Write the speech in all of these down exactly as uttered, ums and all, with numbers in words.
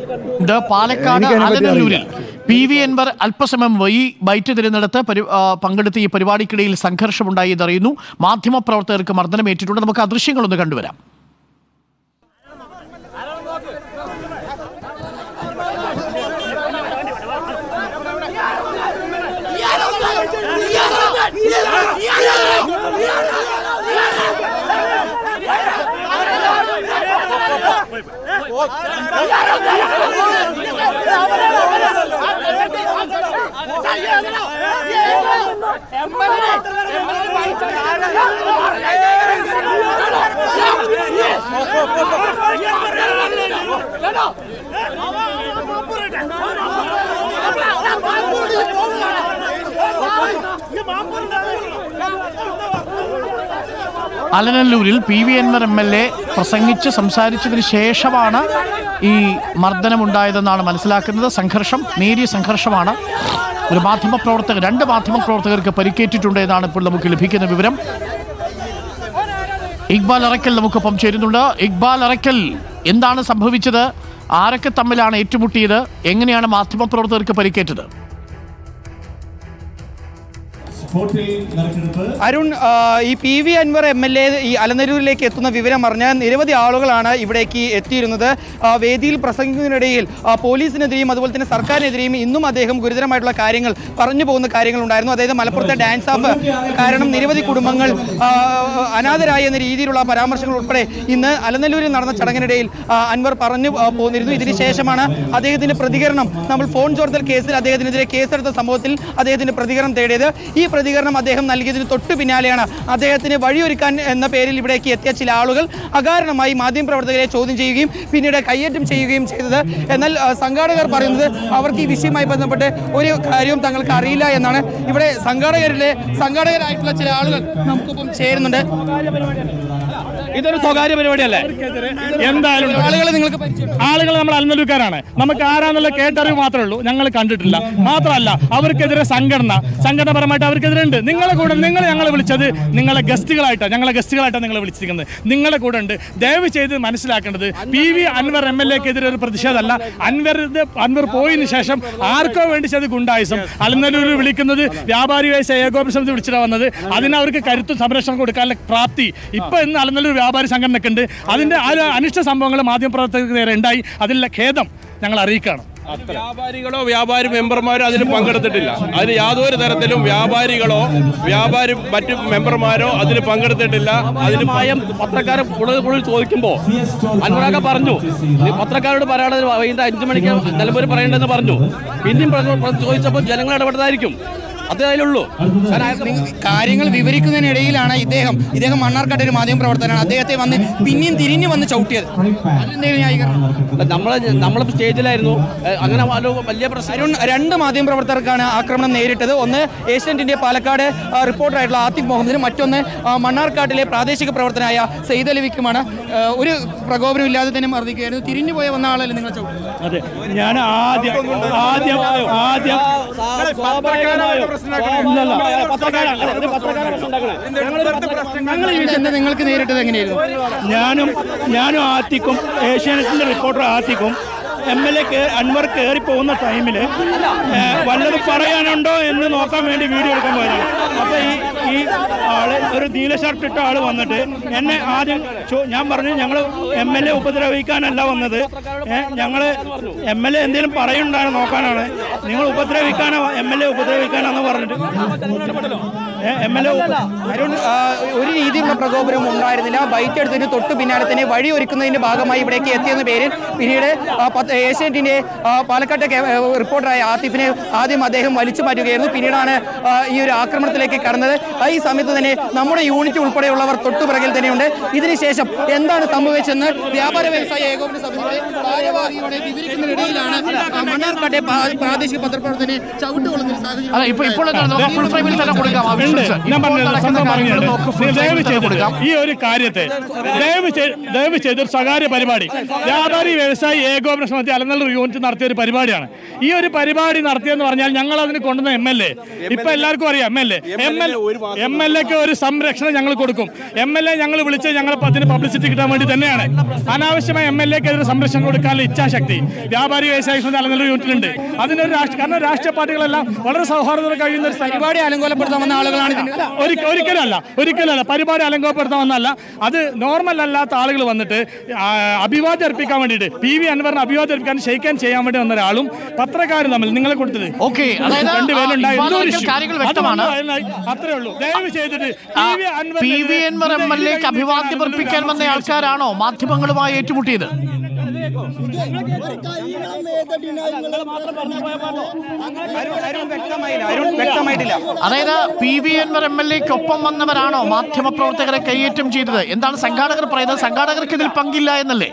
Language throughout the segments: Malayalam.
ഇത് പാലക്കാട് അലനല്ലൂരിൽ പി വി അൻവർ അല്പസമയം ഈ ബൈറ്റ് തിരുന്നിടത്ത് പങ്കെടുത്ത ഈ പരിപാടിക്കിടയിൽ സംഘർഷമുണ്ടായി എന്നറിയുന്നു. മാധ്യമപ്രവർത്തകർക്ക് മർദ്ദനമേറ്റിട്ടുണ്ട്. നമുക്ക് ആ ദൃശ്യങ്ങളൊന്ന് കണ്ടുവരാം. അലനല്ലൂരിൽ P V Anvar M L A പ്രസംഗിച്ച് സംസാരിച്ചതിന് ശേഷമാണ് ഈ മർദ്ദനമുണ്ടായതെന്നാണ് മനസ്സിലാക്കുന്നത്. സംഘർഷം നേരിയ സംഘർഷമാണ്. ഒരു മാധ്യമപ്രവർത്തകർ രണ്ട് മാധ്യമപ്രവർത്തകർക്ക് പരിക്കേറ്റിട്ടുണ്ട് എന്നാണ് ഇപ്പോൾ നമുക്ക് ലഭിക്കുന്ന വിവരം. ഇക്ബാൽ അറക്കൽ നമുക്കൊപ്പം ചേരുന്നുണ്ട്. ഇക്ബാൽ അറക്കൽ, എന്താണ് സംഭവിച്ചത്? ആരൊക്കെ തമ്മിലാണ് ഏറ്റുമുട്ടിയത്? എങ്ങനെയാണ് മാധ്യമപ്രവർത്തകർക്ക് പരിക്കേറ്റത്? അരുൺ, ഈ P V Anvar M L A ഈ അലനല്ലൂരിലേക്ക് എത്തുന്ന വിവരം പറഞ്ഞ് നിരവധി ആളുകളാണ് ഇവിടേക്ക് എത്തിയിരുന്നത്. വേദിയിൽ പ്രസംഗിക്കുന്നതിനിടയിൽ പോലീസിനെതിരെയും അതുപോലെ തന്നെ സർക്കാരിനെതിരെയും ഇന്നും അദ്ദേഹം ഗുരുതരമായിട്ടുള്ള കാര്യങ്ങൾ പറഞ്ഞു പോകുന്ന കാര്യങ്ങളുണ്ടായിരുന്നു. അതായത് മലപ്പുറത്തെ ഡാൻസ് ഓഫ് കാരണം നിരവധി കുടുംബങ്ങൾ അനാഥരായി എന്ന രീതിയിലുള്ള പരാമർശങ്ങൾ ഉൾപ്പെടെ ഇന്ന് അലനല്ലൂരിൽ നടന്ന ചടങ്ങിനിടയിൽ അൻവർ പറഞ്ഞു പോന്നിരുന്നു. ഇതിനുശേഷമാണ് അദ്ദേഹത്തിന്റെ പ്രതികരണം. നമ്മൾ ഫോൺ ചോർത്തൽ കേസിൽ അദ്ദേഹത്തിനെതിരെ കേസെടുത്ത സംഭവത്തിൽ അദ്ദേഹത്തിന്റെ പ്രതികരണം തേടിയത്. ഈ പ്രതികരണം അദ്ദേഹം നൽകിയതിന് തൊട്ടു പിന്നാലെയാണ് അദ്ദേഹത്തിന് വഴിയൊരുക്കാൻ എന്ന പേരിൽ ഇവിടേക്ക് എത്തിയ ചില ആളുകൾ അകാരണമായി മാധ്യമപ്രവർത്തകരെ ചോദ്യം ചെയ്യുകയും പിന്നീട് കയ്യേറ്റം ചെയ്യുകയും ചെയ്തത്. എന്നാൽ സംഘാടകർ പറയുന്നത് അവർക്ക് ഈ വിഷയവുമായി ബന്ധപ്പെട്ട് ഒരു കാര്യവും തങ്ങൾക്ക് അറിയില്ല എന്നാണ്. ഇവിടെ സംഘാടകരിലെ സംഘാടകരായിട്ടുള്ള ചില ആളുകൾ നമുക്കൊപ്പം ചേരുന്നുണ്ട്. ഇതൊരു സ്വകാര്യ പരിപാടിയല്ലേ? എന്തായാലും ആളുകൾ നിങ്ങൾക്ക് ആളുകൾ നമ്മൾ അലനല്ലൂർക്കാരാണ്. നമുക്ക് ആരാന്നുള്ള കേട്ടറിവ് മാത്രമേ ഉള്ളൂ, ഞങ്ങൾ കണ്ടിട്ടില്ല. മാത്രമല്ല അവർക്കെതിരെ സംഘടന സംഘടനാപരമായിട്ട് അവർക്കെതിരെ ഉണ്ട്. നിങ്ങളെ കൂടെ നിങ്ങൾ ഞങ്ങളെ വിളിച്ചത് നിങ്ങളെ ഗസ്റ്റുകളായിട്ടാണ് ഞങ്ങളെ ഗസ്റ്റുകളായിട്ടാണ് നിങ്ങളെ വിളിച്ചിരിക്കുന്നത്. നിങ്ങളെ കൂടെ ഉണ്ട്. ദയവ് ചെയ്ത് മനസ്സിലാക്കേണ്ടത് P V Anvar M L എക്കെതിരെ ഒരു പ്രതിഷേധമല്ല. അൻവർ അൻവർ പോയതിനു ശേഷം ആർക്കോ വേണ്ടി ചെയ്ത് ഗുണ്ടായുസം അലനല്ലൂരിൽ വിളിക്കുന്നത് വ്യാപാരി ഏകോപന സമിതി വിളിച്ചിട്ടാണ് വന്നത്. അതിന് അവർക്ക് കരുത്തും സംരക്ഷണം കൊടുക്കാനുള്ള പ്രാപ്തി ഇപ്പൊ ഇന്ന് അലനല്ലൂർ വ്യാപാരി സംഘടനയ്ക്ക് ഉണ്ട്. അതിന്റെ ആ അനിഷ്ട സംഭവങ്ങൾ മാധ്യമപ്രവർത്തകർക്ക് നേരെ ഉണ്ടായി. അതിലുള്ള ഖേദം ഞങ്ങൾ അറിയിക്കുകയാണ്. വ്യാപാരികളോ വ്യാപാരി മെമ്പർമാരോ അതിൽ പങ്കെടുത്തിട്ടില്ല. അതിന് യാതൊരു തരത്തിലും വ്യാപാരികളോ വ്യാപാരി മറ്റു മെമ്പർമാരോ അതിൽ പങ്കെടുത്തിട്ടില്ല. അതിന് പത്രക്കാരെ കൂടുതൽ കൂടുതൽ ചോദിക്കുമ്പോൾ അൻവറൊക്കെ പറഞ്ഞു പത്രക്കാരോട് പറയാനുള്ളത് വൈകിട്ട് അഞ്ചു മണിക്ക് നിലമ്പൂർ പറയേണ്ടതെന്ന് പറഞ്ഞു. പിന്നെയും ചോദിച്ചപ്പോൾ ജനങ്ങൾ ഇടപെട്ടതായിരിക്കും. അതേ അതിലുള്ളൂ. കാര്യങ്ങൾ വിവരിക്കുന്നതിനിടയിലാണ് ഇദ്ദേഹം ഇദ്ദേഹം മണ്ണാർക്കാട് ഒരു മാധ്യമ പ്രവർത്തകനാണ്. അദ്ദേഹത്തെ വന്ന് പിന്നെയും തിരിഞ്ഞു വന്ന് ചവിട്ടിയത്. നമ്മളെ നമ്മളെ സ്റ്റേജിലായിരുന്നു. അങ്ങനെ വലിയ പ്രശ്നം. രണ്ട് മാധ്യമ പ്രവർത്തകർക്കാണ് ആക്രമണം നേരിട്ടത്. ഒന്ന് ഏഷ്യാനെറ്റിന്റെ പാലക്കാട് റിപ്പോർട്ടറായിട്ടുള്ള ആതിഫ് മുഹമ്മദിനും മറ്റൊന്ന് മണ്ണാർക്കാട്ടിലെ പ്രാദേശിക പ്രവർത്തകനായ സയ്യിദ് അലവിക്കുമാണ്. ഒരു പ്രകോപനം ഇല്ലാതെ തന്നെ മർദ്ദിക്കുകയായിരുന്നു. തിരിഞ്ഞു പോയ വന്ന ആളല്ലേ നിങ്ങൾ ചവിട്ടി? അതെ, ഞാൻ ആദ്യം ആദ്യം ആദ്യം നിങ്ങൾക്ക് നേരിട്ടത് എങ്ങനെയായിരുന്നു? ഞാനും ഞാനും ആത്തിക്കും ഏഷ്യാനെറ്റിന്റെ റിപ്പോർട്ടർ ആത്തിക്കും എം എൽ എ അൻവർ കയറി പോകുന്ന ടൈമിൽ വല്ലതും പറയാനുണ്ടോ എന്ന് നോക്കാൻ വേണ്ടി വീഡിയോ എടുക്കാൻ പോയതാണ്. അപ്പോൾ ഈ ഈ ആള് ഒരു നീല ഷർട്ട് ഇട്ട ആള് വന്നിട്ട് എന്നെ ആദ്യം ഞാൻ പറഞ്ഞു ഞങ്ങൾ എം എൽ എ ഉപദ്രവിക്കാനല്ല വന്നത്, ഞങ്ങൾ എം എൽ എ എന്തെങ്കിലും പറയുന്നുണ്ടാണ് നോക്കാനാണ്, നിങ്ങൾ ഉപദ്രവിക്കാനോ എം എൽ എ ഉപദ്രവിക്കാനാന്ന് പറഞ്ഞിട്ട് എം എൽ എ അരുൺ ഒരു രീതിയിലുള്ള പ്രകോപനം ഉണ്ടായിരുന്നില്ല. ബൈറ്റ് എടുത്തതിന് തൊട്ട് പിന്നാലെ തന്നെ വഴി ഒരുക്കുന്നതിന്റെ ഭാഗമായി ഇവിടേക്ക് എത്തിയെന്ന പേരിൽ പിന്നീട് ഏഷ്യാനെറ്റിന്റെ പാലക്കാട്ടെ റിപ്പോർട്ടറായ ആതിഫിനെ ആദ്യം അദ്ദേഹം വലിച്ചു മാറ്റുകയായിരുന്നു. പിന്നീടാണ് ഈ ഒരു ആക്രമണത്തിലേക്ക് കടന്നത്. ഈ സമയത്ത് തന്നെ നമ്മുടെ യൂണിറ്റ് ഉൾപ്പെടെയുള്ളവർ തൊട്ടുപിറകിൽ തന്നെയുണ്ട്. ഇതിനുശേഷം എന്താണ് സംഭവിച്ചെന്ന് വ്യാപാര വ്യവസായ ഏകോപന സമിതിയുടെ ഭാരവാഹിയോടെ വിവരിക്കുന്നതിനിടയിലാണ് മണ്ണാർക്കാട്ടെ പ്രാദേശിക പത്രപ്രവർത്തകനെ ചവിട്ടുകൊള്ളുന്ന സാഹചര്യം. ഞാൻ പറഞ്ഞത് സംഭവം പറഞ്ഞു. ദയവ് ചെയ്ത് ഈ ഒരു കാര്യത്തെ ദയവ് ദയവ് ചെയ്ത് ഒരു സ്വകാര്യ പരിപാടി വ്യാപാരി വ്യവസായി ഏകോപന സമിതി അലനല്ലൂർ യൂണിറ്റ് നടത്തിയ ഒരു പരിപാടിയാണ്. ഈ ഒരു പരിപാടി നടത്തിയെന്ന് പറഞ്ഞാൽ ഞങ്ങൾ അതിന് കൊണ്ടുവന്ന എം എൽ എ ഇപ്പൊ എല്ലാവർക്കും അറിയാം. M L A M L M L എക്ക് ഒരു സംരക്ഷണം ഞങ്ങൾ കൊടുക്കും. എം എൽ എ ഞങ്ങൾ വിളിച്ച് ഞങ്ങൾ അതിന് പബ്ലിസിറ്റി കിട്ടാൻ വേണ്ടി തന്നെയാണ്. അനാവശ്യമായ എം എൽ എക്കെതിരെ സംരക്ഷണം കൊടുക്കാനുള്ള ഇച്ഛാശക്തി വ്യാപാരി വ്യവസായി സമിതി അലനല്ലൂർ യൂണിറ്റിലുണ്ട്. അതിനൊരു രാഷ്ട്രീയ കാരണം രാഷ്ട്രീയ പാർട്ടികളെല്ലാം വളരെ സൗഹാർദ്ദം കഴിയുന്ന ഒരു പരിപാടി അലങ്കോലപ്പെടുത്താൻ വന്ന ആളുകളാണ്. ഒരിക്കലല്ല ഒരിക്കലല്ല പരിപാടി അലങ്കോലപ്പെടുത്താൻ വന്നല്ല. അത് നോർമൽ അല്ലാത്ത ആളുകൾ വന്നിട്ട് അഭിവാദ്യം അർപ്പിക്കാൻ വേണ്ടിയിട്ട് പി വി അൻവറിന് അഭിവാദ്യം അർപ്പിക്കാൻ ഷെയ്ക്കാൻ ചെയ്യാൻ വേണ്ടി വന്ന ഒരാളും പത്രക്കാരും തമ്മിൽ നിങ്ങളെ കൊടുത്തത് അത്രേ ഉള്ളൂ. ദയവ് ചെയ്തിട്ട് P V Anvar M L എക്ക് അഭിവാദ്യം അർപ്പിക്കാൻ വന്ന ആൾക്കാരാണോ മാധ്യമങ്ങളുമായി ഏറ്റുമുട്ടിയത്? അതായത് P V Anvar M L എക്ക് ഒപ്പം വന്നവരാണോ മാധ്യമപ്രവർത്തകരെ കൈയേറ്റം ചെയ്തത്? എന്താണ് സംഘാടകർ പറയുന്നത്? സംഘാടകർക്ക് ഇതിൽ പങ്കില്ല എന്നല്ലേ?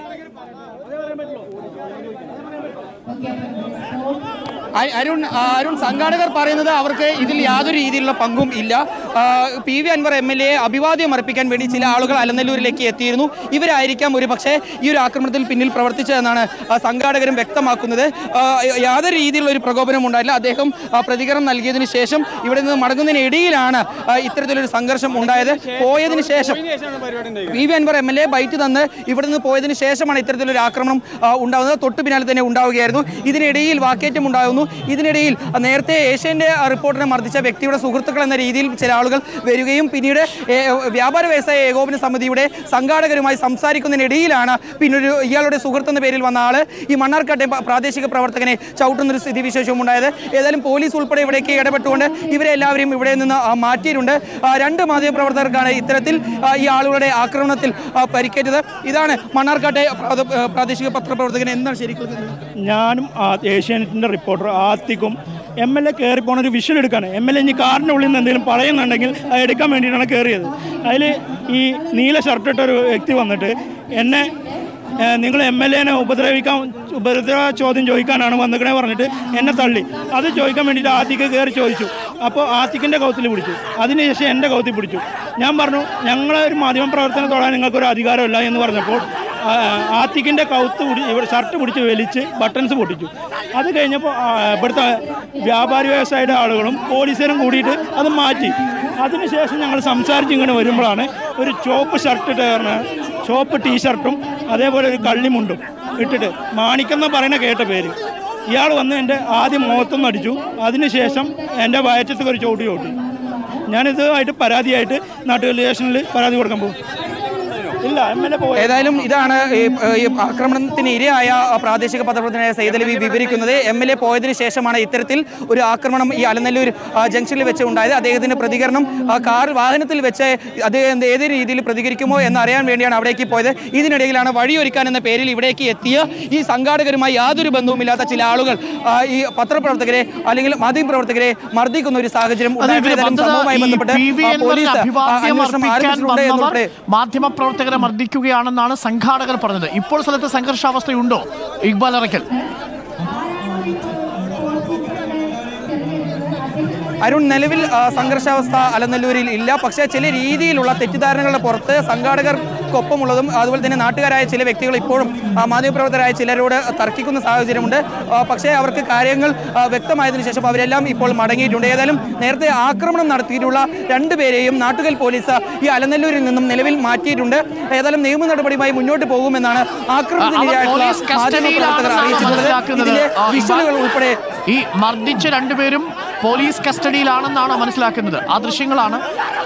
അരുൺ അരുൺ സംഘാടകർ പറയുന്നത് അവർക്ക് ഇതിൽ യാതൊരു രീതിയിലുള്ള പങ്കും ഇല്ല. P V Anvar M L A അഭിവാദ്യം അർപ്പിക്കാൻ വേണ്ടി ചില ആളുകൾ അലനല്ലൂരിലേക്ക് എത്തിയിരുന്നു. ഇവരായിരിക്കാം ഒരു പക്ഷേ ഈ ഒരു ആക്രമണത്തിൽ പിന്നിൽ പ്രവർത്തിച്ചതെന്നാണ് സംഘാടകരും വ്യക്തമാക്കുന്നത്. യാതൊരു രീതിയിലുള്ള ഒരു പ്രകോപനം ഉണ്ടായില്ല. അദ്ദേഹം പ്രതികരണം നൽകിയതിനു ശേഷം ഇവിടെ നിന്ന് മടങ്ങുന്നതിനിടയിലാണ് ഇത്തരത്തിലൊരു സംഘർഷം ഉണ്ടായത്. പോയതിനു ശേഷം P V Anvar M L A byte തന്ന് ഇവിടെ നിന്ന് പോയതിനു ശേഷമാണ് ഇത്തരത്തിലൊരു ആക്രമണം ഉണ്ടാകുന്നത്. തൊട്ടു പിന്നാലെ തന്നെ ഉണ്ടാവുകയായിരുന്നു. ഇതിനിടയിൽ വാക്കേറ്റം ഉണ്ടാകുന്നു. ഇതിനിടയിൽ നേരത്തെ ഏഷ്യന്റെ റിപ്പോർട്ടറിനെ മർദ്ദിച്ച വ്യക്തിയുടെ സുഹൃത്തുക്കൾ എന്ന രീതിയിൽ ചില ആളുകൾ വരികയും പിന്നീട് വ്യാപാര വ്യവസായ ഏകോപന സമിതിയുടെ സംഘാടകരുമായി സംസാരിക്കുന്നതിനിടയിലാണ് പിന്നീട് ഇയാളുടെ സുഹൃത്ത് എന്ന പേരിൽ വന്ന ആള് ഈ മണ്ണാർക്കാട്ടെ പ്രാദേശിക പ്രവർത്തകനെ ചവിട്ടുന്നൊരു സ്ഥിതിവിശേഷവും ഉണ്ടായത്. ഏതായാലും പോലീസ് ഉൾപ്പെടെ ഇവിടേക്ക് ഇടപെട്ടുകൊണ്ട് ഇവരെ എല്ലാവരെയും ഇവിടെ നിന്ന് മാറ്റിയിട്ടുണ്ട്. രണ്ട് മാധ്യമപ്രവർത്തകർക്കാണ് ഇത്തരത്തിൽ ഈ ആളുകളുടെ ആക്രമണത്തിൽ പരിക്കേറ്റത്. ഇതാണ് മണ്ണാർക്കാട്ടെ പ്രാദേശിക പത്രപ്രവർത്തകൻ. എന്താണ് ശരിക്കും? ഞാനും ഏഷ്യാനെറ്റിൻ്റെ റിപ്പോർട്ടർ ആത്തിക്കും എം എൽ എ കയറി പോണൊരു വിഷ്വൽ എടുക്കുകയാണ്. എം എൽ എ ഇനി കാറിൻ്റെ ഉള്ളിൽ നിന്ന് എന്തെങ്കിലും പറയുന്നുണ്ടെങ്കിൽ അത് എടുക്കാൻ വേണ്ടിയിട്ടാണ് കയറിയത്. അതിൽ ഈ നീല ഷർട്ടിട്ടൊരു വ്യക്തി വന്നിട്ട് എന്നെ നിങ്ങൾ എം എൽ എനെ ഉപദ്രവിക്കാൻ ഉപദ്രവ ചോദ്യം ചോദിക്കാനാണ് വന്നിക്കണേ പറഞ്ഞിട്ട് എന്നെ തള്ളി. അത് ചോദിക്കാൻ വേണ്ടിയിട്ട് ആത്തിക്ക് കയറി ചോദിച്ചു. അപ്പോൾ ആത്തിക്കിൻ്റെ കൗത്തിൽ പിടിച്ചു. അതിനുശേഷം എൻ്റെ കൗത്തിൽ പിടിച്ചു. ഞാൻ പറഞ്ഞു ഞങ്ങളെ ഒരു മാധ്യമ പ്രവർത്തനം തൊടാൻ നിങ്ങൾക്കൊരു അധികാരമില്ല എന്ന് പറഞ്ഞപ്പോൾ ആത്തിക്കിൻ്റെ കൗത്ത് പിടി ഇവിടെ ഷർട്ട് പിടിച്ച് വലിച്ച് ബട്ടൺസ് പൊട്ടിച്ചു. അത് കഴിഞ്ഞപ്പോൾ ഇവിടുത്തെ വ്യാപാരി വ്യവസായിയുടെ ആളുകളും പോലീസുകാരും കൂടിയിട്ട് അത് മാറ്റി. അതിനുശേഷം ഞങ്ങൾ സംസാരിച്ച് ഇങ്ങനെ വരുമ്പോഴാണ് ഒരു ചുവപ്പ് ഷർട്ട് ഇട്ട് ചുവപ്പ് ടീഷർട്ടും അതേപോലെ ഒരു കള്ളിമുണ്ടും ഇട്ടിട്ട് മാണിക്കെന്ന് പറയുന്ന കേട്ട പേര് ഇയാൾ വന്ന് എൻ്റെ ആദ്യം മുഖത്തൊന്നും അടിച്ചു. അതിനുശേഷം എൻ്റെ വയറ്റത്തേക്ക് ഒരു ചവിട്ടി ചവിട്ടി. ഞാനിതുമായിട്ട് പരാതിയായിട്ട് നാട്ടുകാർ സ്റ്റേഷനിൽ പരാതി കൊടുക്കാൻ പോകും. ഏതായാലും ഇതാണ് ഈ ആക്രമണത്തിന് ഇരയായ പ്രാദേശിക പത്രപ്രവർത്തകനായ സയ്യിദ് അലവി വിവരിക്കുന്നത്. എം എൽ എ പോയതിനു ശേഷമാണ് ഇത്തരത്തിൽ ഒരു ആക്രമണം ഈ അലനല്ലൂർ ജംഗ്ഷനിൽ വെച്ച് ഉണ്ടായത്. അദ്ദേഹത്തിന്റെ പ്രതികരണം കാർ വാഹനത്തിൽ വെച്ച് അദ്ദേഹം ഏത് രീതിയിൽ പ്രതികരിക്കുമോ എന്നറിയാൻ വേണ്ടിയാണ് അവിടേക്ക് പോയത്. ഇതിനിടയിലാണ് വഴിയൊരുക്കാൻ എന്ന പേരിൽ ഇവിടേക്ക് എത്തിയ ഈ സംഘാടകരുമായി യാതൊരു ബന്ധവുമില്ലാത്ത ചില ആളുകൾ ഈ പത്രപ്രവർത്തകരെ അല്ലെങ്കിൽ മാധ്യമപ്രവർത്തകരെ മർദ്ദിക്കുന്ന ഒരു സാഹചര്യം സംഭവവുമായി ബന്ധപ്പെട്ട് പോലീസ് അന്വേഷണം ആരംഭിച്ചിട്ടുണ്ട് എന്നുൾപ്പെടെ മാധ്യമപ്രവർത്തകരെ മർദ്ദിക്കുകയാണെന്നാണ് സംഘാടകർ പറഞ്ഞത്. ഇപ്പോൾ സ്ഥലത്ത് സംഘർഷാവസ്ഥയുണ്ടോ ഇക്ബാൽ അറക്കൽ? അരുൺ, നിലവിൽ സംഘർഷാവസ്ഥ അലനല്ലൂരിൽ ഇല്ല. പക്ഷേ ചില രീതിയിലുള്ള തെറ്റിദ്ധാരണകളുടെ പുറത്ത് സംഘാടകർക്കൊപ്പമുള്ളതും അതുപോലെ തന്നെ നാട്ടുകാരായ ചില വ്യക്തികൾ ഇപ്പോഴും മാധ്യമപ്രവർത്തകരായ ചിലരോട് തർക്കിക്കുന്ന സാഹചര്യമുണ്ട്. പക്ഷേ അവർക്ക് കാര്യങ്ങൾ വ്യക്തമായതിനു ശേഷം അവരെല്ലാം ഇപ്പോൾ മടങ്ങിയിട്ടുണ്ട്. ഏതായാലും നേരത്തെ ആക്രമണം നടത്തിയിട്ടുള്ള രണ്ടുപേരെയും നാട്ടുകൽ പോലീസ് ഈ അലനല്ലൂരിൽ നിന്നും നിലവിൽ മാറ്റിയിട്ടുണ്ട്. ഏതായാലും നിയമ നടപടിയുമായി മുന്നോട്ട് പോകുമെന്നാണ് ആക്രമണത്തിനിരയായിട്ടുള്ള മാധ്യമപ്രവർത്തകർ അറിയിച്ചിട്ടുള്ളത്. ഇതിലെ വിഷ്വലുകൾ ഉൾപ്പെടെ ഈ മർദ്ദിച്ച രണ്ടുപേരും പോലീസ് കസ്റ്റഡിയിലാണെന്നാണ് മനസ്സിലാക്കുന്നത്. ആ ദൃശ്യങ്ങളാണ്.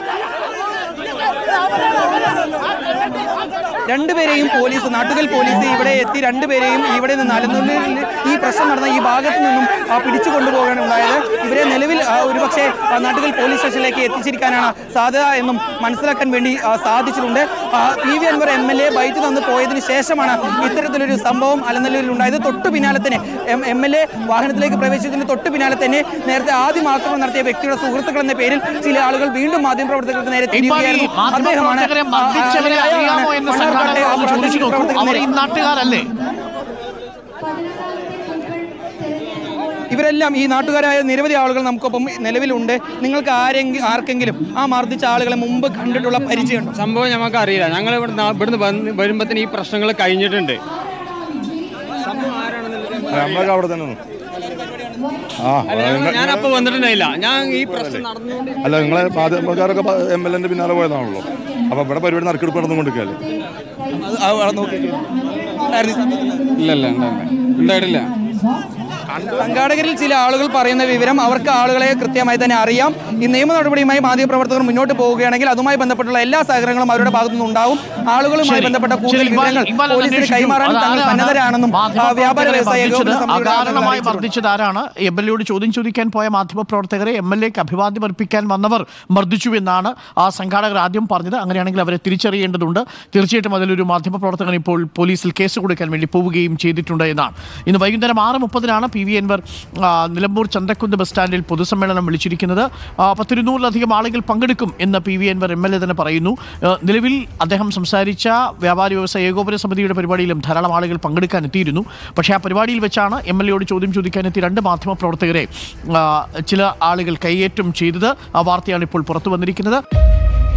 രണ്ടുപേരെയും പോലീസ് നാട്ടുകൽ പോലീസ് ഇവിടെ എത്തി രണ്ടുപേരെയും ഇവിടെ നിന്ന് അലനല്ലൂരിൽ ഈ പ്രശ്നം നടന്ന ഈ ഭാഗത്തു നിന്നും പിടിച്ചു കൊണ്ടുപോകാനാണ് ഉണ്ടായത്. ഇവരെ നിലവിൽ ഒരുപക്ഷെ നാട്ടുകൽ പോലീസ് സ്റ്റേഷനിലേക്ക് എത്തിച്ചിരിക്കാനാണ് സാധ്യത എന്നും മനസ്സിലാക്കാൻ വേണ്ടി സാധിച്ചിട്ടുണ്ട്. P V Anvar M L A byte തന്ന് പോയതിനു ശേഷമാണ് ഇത്തരത്തിലൊരു സംഭവം അലനല്ലൂരിൽ ഉണ്ടായത്. തൊട്ടു പിന്നാലെ തന്നെ എം എൽ എ വാഹനത്തിലേക്ക് പ്രവേശിച്ചതിന് തൊട്ടു പിന്നാലെ തന്നെ നേരത്തെ ആദ്യം ആക്രമണം നടത്തിയ വ്യക്തിയുടെ സുഹൃത്തുക്കൾ എന്ന പേരിൽ ചില ആളുകൾ വീണ്ടും മാധ്യമപ്രവർത്തകർക്ക് നേരെ തിരിയുകയായിരുന്നു. അദ്ദേഹമാണ് ഇവരെല്ലാം ഈ നാട്ടുകാരായ നിരവധി ആളുകൾ നമുക്കൊപ്പം നിലവിലുണ്ട്. നിങ്ങൾക്ക് ആരെങ്കിലും ആർക്കെങ്കിലും ആ മർദ്ദിച്ച ആളുകളെ മുമ്പ് കണ്ടിട്ടുള്ള പരിചയമുണ്ടോ? സംഭവം നമുക്ക് അറിയില്ല. ഞങ്ങൾ ഇവിടുന്ന് ഇവിടുന്ന് വരുമ്പോഴത്തേന് ഈ പ്രശ്നങ്ങൾ കഴിഞ്ഞിട്ടുണ്ട്. നമ്മളൊക്കെ അവിടെ തന്നെ ഞാനപ്പോ വന്നിട്ടുണ്ടായില്ല. ഞാൻ ഈ പ്രശ്നം നടന്നുകൊണ്ട് അല്ല, നിങ്ങളെ മാധ്യമക്കാരൊക്കെ എം എൽ എന്റെ പിന്നാലെ പോയതാണല്ലോ. അപ്പൊ ഇവിടെ പരിപാടി നറുക്കെടുപ്പ് നടന്നുകൊണ്ടിരിക്കല്ലേ? ഇല്ലല്ല ഉണ്ടായിട്ടില്ല. സംഘാടകരിൽ ചില ആളുകൾ പറയുന്ന വിവരം അവർക്ക് ആളുകളെ കൃത്യമായി തന്നെ അറിയാം. ഈ നിയമ നടപടിയുമായി മാധ്യമപ്രവർത്തകർ മുന്നോട്ട് പോവുകയാണെങ്കിൽ അതുമായി ബന്ധപ്പെട്ടുള്ള എല്ലാ സഹകരണങ്ങളും അവരുടെ ഭാഗത്തു നിന്നുണ്ടാവും. ആളുകളുമായി ബന്ധപ്പെട്ട കൂടുതൽ വിവരങ്ങൾ പോലീസിന് കൈമാറാൻ തങ്ങൾ സന്നദ്ധരാണെന്നും വ്യാപാര വ്യവസായ അകാരണമായി മർദ്ദിച്ചതാരാണ്? എം എൽ എയോട് ചോദ്യം ചോദിക്കാൻ പോയ മാധ്യമപ്രവർത്തകരെ എം എൽ എക്ക് അഭിവാദ്യം അർപ്പിക്കാൻ വന്നവർ മർദ്ദിച്ചു എന്നാണ് ആ സംഘാടകർ ആദ്യം പറഞ്ഞത്. അങ്ങനെയാണെങ്കിൽ അവരെ തിരിച്ചറിയേണ്ടതുണ്ട്. തീർച്ചയായിട്ടും അതിലൊരു മാധ്യമപ്രവർത്തകൻ ഇപ്പോൾ പോലീസിൽ കേസ് കൊടുക്കാൻ വേണ്ടി പോവുകയും ചെയ്തിട്ടുണ്ട് എന്നാണ്. ഇന്ന് വൈകുന്നേരം ആറ് മുപ്പതിനാണ് P V Anvar Nilambur Chanthakkunnu bus സ്റ്റാൻഡിൽ പൊതുസമ്മേളനം വിളിച്ചിരിക്കുന്നത്. പത്തിരുന്നൂറിലധികം ആളുകൾ പങ്കെടുക്കും എന്ന് P V Anvar M L A തന്നെ പറയുന്നു. നിലവിൽ അദ്ദേഹം സംസാരിച്ച വ്യാപാരി വ്യവസായ ഏകോപന സമിതിയുടെ പരിപാടിയിലും ധാരാളം ആളുകൾ പങ്കെടുക്കാൻ എത്തിയിരുന്നു. പക്ഷേ ആ പരിപാടിയിൽ വെച്ചാണ് എം എൽ എയോട് ചോദ്യം ചോദിക്കാനെത്തി രണ്ട് മാധ്യമപ്രവർത്തകരെ ചില ആളുകൾ കൈയേറ്റം ചെയ്തത്. ആ വാർത്തയാണ് ഇപ്പോൾ പുറത്തു വന്നിരിക്കുന്നത്.